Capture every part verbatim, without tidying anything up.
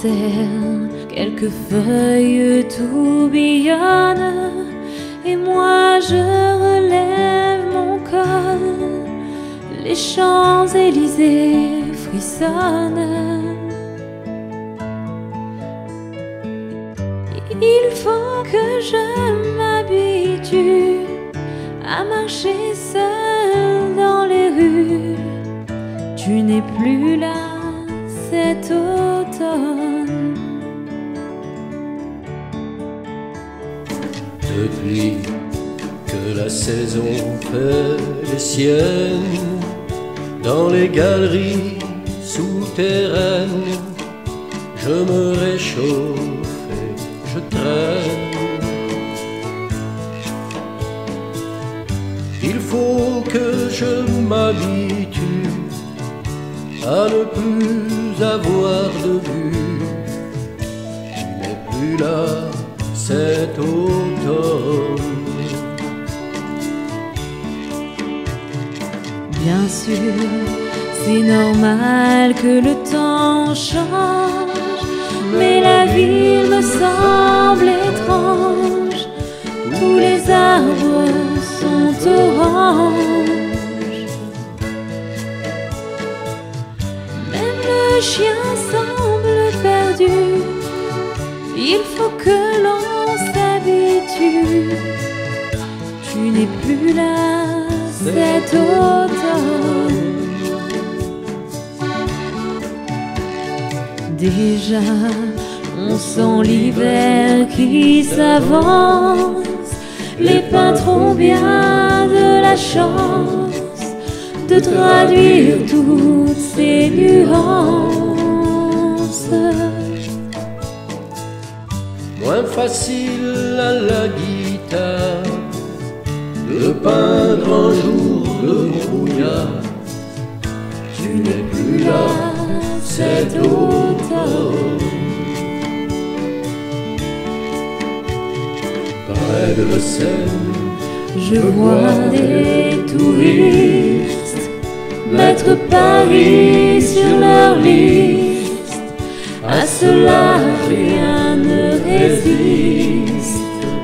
terre, quelques feuilles tourbillonnent, et moi je relève mon col. Les Champs-Élysées frissonnent. Il faut que je m'habitue à marcher seule dans les rues. Tu n'es plus là cet automne. Depuis que la saison fait les siennes, dans les galeries souterraines, je me réchauffe et je traîne. Il faut que je m'habitue à ne plus avoir de vue. Tu n'es plus là cet automne. Bien sûr, c'est normal que le temps change, mais la ville me semble étrange. Tous les arbres sont oranges, même le chien semble perdu. Il faut que l'on s'habitue. Tu n'es plus là cet automne. Déjà, on sent l'hiver qui s'avance. Les peintres ont bien de la chance de traduire toutes ces nuances. Moins facile à la guitare de peindre un jour le brouillard. Tu n'es plus là cet automne. Près de la Seine, je vois des touristes mettre Paris sur leur liste. À cela rien ne résiste.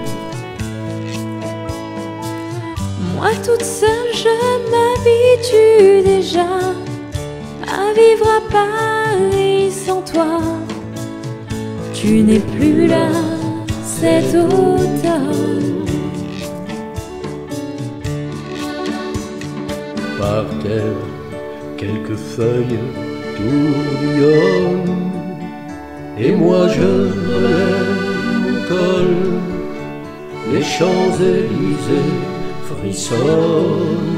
Moi toute seule je m'habitue déjà à vivre à Paris sans toi. Tu n'es plus là cet automne. Par terre, quelques feuilles tourbillonnent, et moi je relève mon col. Les Champs-Élysées frissonnent.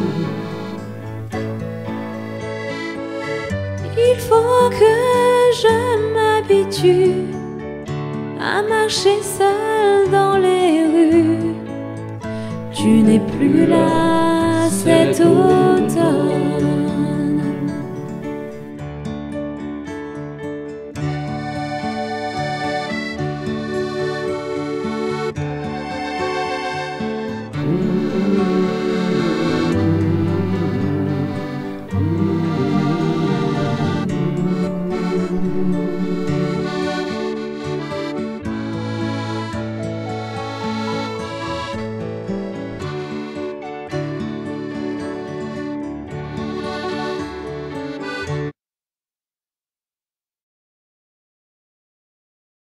Il faut que je m'habitue à marcher seule dans les rues. Tu n'es plus là